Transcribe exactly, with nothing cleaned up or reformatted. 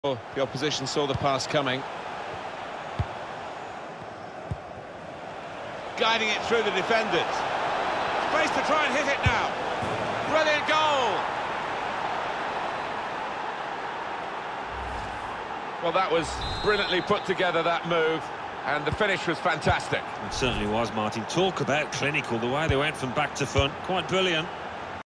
The opposition saw the pass coming. Guiding it through the defenders. Space to try and hit it now. Brilliant goal! Well, that was brilliantly put together, that move, and the finish was fantastic. It certainly was, Martin. Talk about clinical, the way they went from back to front. Quite brilliant.